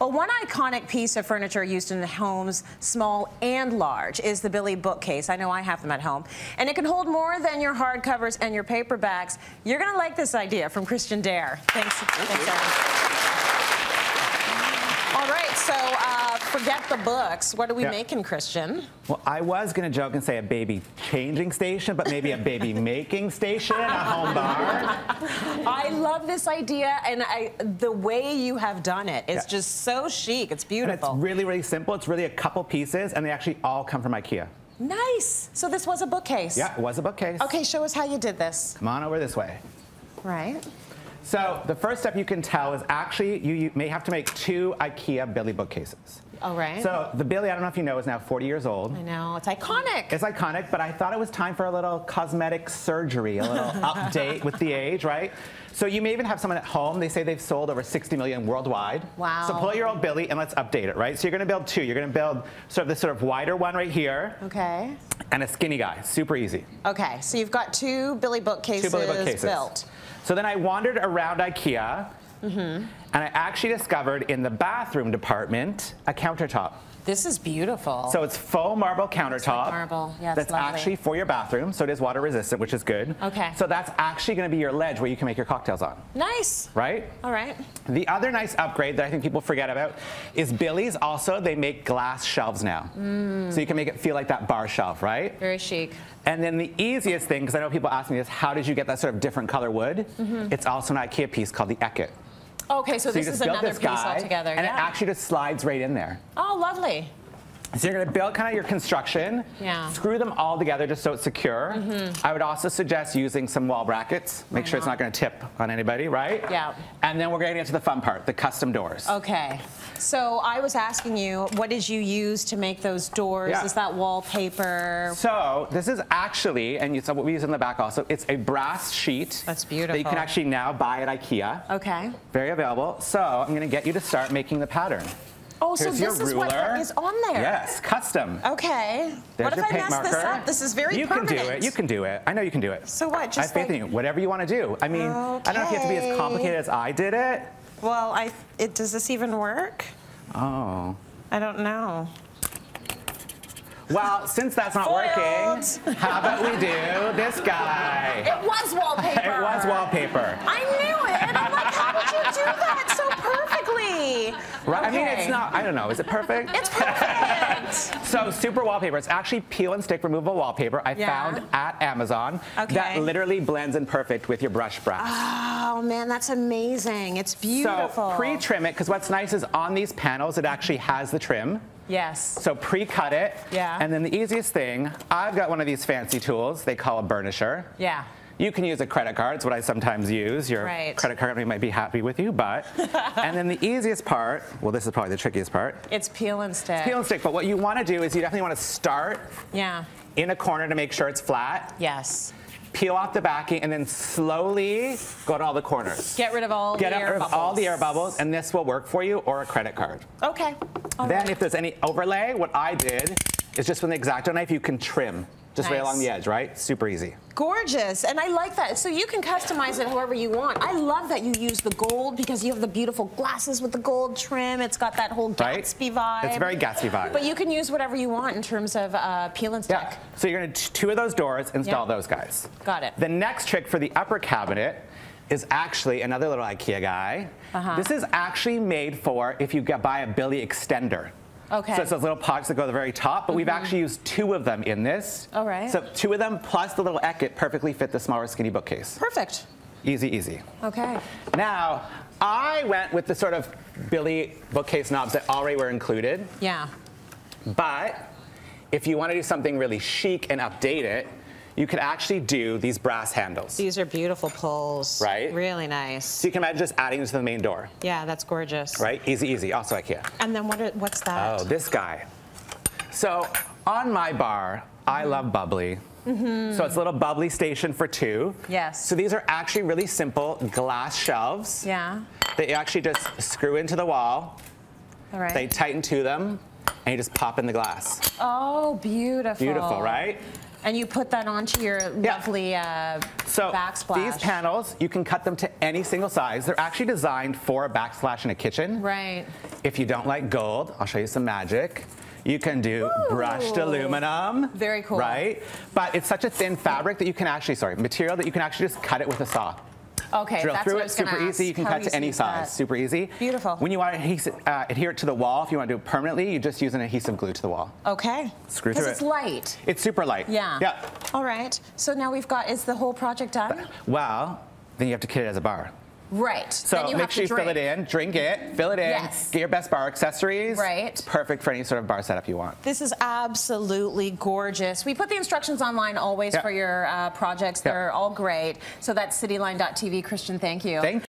Well, one iconic piece of furniture used in homes, small and large, is the Billy bookcase. I know I have them at home. And it can hold more than your hardcovers and your paperbacks. You're going to like this idea from Christian Dare. Thanks, Aaron. All right, so forget the books. What are we making, Christian? Well, I was going to joke and say a baby changing station, but maybe a baby making station, a home bar. I love this idea, and the way you have done it is just so chic. It's beautiful. And it's really, really simple. It's really a couple pieces, and they actually all come from IKEA. Nice. So this was a bookcase. Yeah, it was a bookcase. Okay, show us how you did this. Come on over this way. Right. So the first step you can tell is actually you may have to make 2 IKEA Billy bookcases. All right. So the Billy, I don't know if you know, is now 40 years old. I know, it's iconic. It's iconic, but I thought it was time for a little cosmetic surgery, a little update with the age, right? So you may even have someone at home, they say they've sold over 60 million worldwide. Wow. So pull out your old Billy and let's update it, right? So you're gonna build 2. You're gonna build this sort of wider one right here. Okay. And a skinny guy, super easy. Okay, so you've got 2 Billy bookcases, built. So then I wandered around IKEA, and I actually discovered in the bathroom department a countertop. This is beautiful. So it's faux marble countertop. Marble, yes, that's lovely. actually for your bathroom, so it is water resistant, which is good. Okay. So that's actually going to be your ledge where you can make your cocktails on. Nice. Right? All right. The other nice upgrade that I think people forget about is Billy's also, they make glass shelves now. So you can make it feel like that bar shelf, right? Very chic. And then the easiest thing, because I know people ask me this, how did you get that sort of different color wood? It's also an IKEA piece called the Eket. Okay, so this is another piece altogether. And it actually just slides right in there. Oh, lovely. So you're going to build kind of your construction, screw them all together just so it's secure. I would also suggest using some wall brackets. Make sure it's not going to tip on anybody, right? Yeah. And then we're going to get to the fun part, the custom doors. Okay. So I was asking you, what did you use to make those doors? Yeah. Is that wallpaper? So this is actually, and it's what we use in the back also, it's a brass sheet. That's beautiful. That you can actually now buy at IKEA. Okay. Very available. So I'm going to get you to start making the pattern. Oh, so this is what is on there? Yes, custom. Okay. What if I mess this up? This is very permanent. You can do it. You can do it. I know you can do it. So what? Just I have faith in you. Whatever you want to do. I mean, I don't know if you have to be as complicated as I did it. Well, does this even work? Oh. I don't know. Well, since that's not working, how about we do this guy? It was wallpaper. It was wallpaper. I knew it. And I'm like, how did you do that so perfectly? Right. Okay. I mean, it's not, I don't know, is it perfect? It's perfect. So super wallpaper. It's actually peel and stick removable wallpaper I found at Amazon that literally blends in perfect with your brush. Oh man, that's amazing. It's beautiful. So pre-trim it, because what's nice is on these panels it actually has the trim. Yes. So pre-cut it. Yeah. And then the easiest thing, I've got one of these fancy tools they call a burnisher. Yeah. You can use a credit card. It's what I sometimes use. Your credit card company might be happy with you, but. And then the easiest part, well, this is probably the trickiest part. It's peel and stick. It's peel and stick, but what you want to do is you definitely want to start in a corner to make sure it's flat. Yes. Peel off the backing and then slowly go to all the corners. Get rid of all the air bubbles. Get rid of all the air bubbles, and this will work for you, or a credit card. Okay. Then if there's any overlay, what I did is just with an X-Acto knife, you can trim. Just right along the edge, right? Super easy. Gorgeous, and I like that. So you can customize it however you want. I love that you use the gold because you have the beautiful glasses with the gold trim. It's got that whole Gatsby vibe. It's very Gatsby vibe. But you can use whatever you want in terms of peel and stick. Yeah. So you're gonna 2 of those doors, install those guys. Got it. The next trick for the upper cabinet is actually another little IKEA guy. This is actually made for if you buy a Billy extender. Okay. So it's those little pockets that go to the very top, but we've actually used 2 of them in this. All right. So 2 of them plus the little Eket perfectly fit the smaller skinny bookcase. Perfect. Easy, easy. Okay. Now, I went with the sort of Billy bookcase knobs that already were included. Yeah. But if you want to do something really chic and update it, you could actually do these brass handles. These are beautiful pulls. Right? Really nice. So you can imagine just adding this to the main door. Yeah, that's gorgeous. Right? Easy, easy. Also IKEA. And then what's that? Oh, this guy. So on my bar, I love bubbly. So it's a little bubbly station for 2. Yes. So these are actually really simple glass shelves. Yeah. That you actually just screw into the wall. All right. They tighten to them, and you just pop in the glass. Oh, beautiful. Beautiful, right? And you put that onto your lovely backsplash. These panels, you can cut them to any single size. They're actually designed for a backsplash in a kitchen. Right. If you don't like gold, I'll show you some magic. You can do brushed aluminum. Very cool. Right? But it's such a thin fabric that you can actually, material that you can actually just cut it with a saw. Okay, Drill that's through what I it, was gonna super ask. easy. You can cut to any size, super easy. Beautiful. When you want to adhere it to the wall, if you want to do it permanently, you just use an adhesive glue to the wall. Okay. Screw through it. Because it's light. It's super light. Yeah. Yeah. All right. So now we've got, is the whole project done? Well, then you have to kit it as a bar. Right. So then you make have sure you to fill it in, drink it, fill it in, get your best bar accessories. Right. It's perfect for any sort of bar setup you want. This is absolutely gorgeous. We put the instructions online always for your projects. They're all great. So that's cityline.tv. Christian, thank you.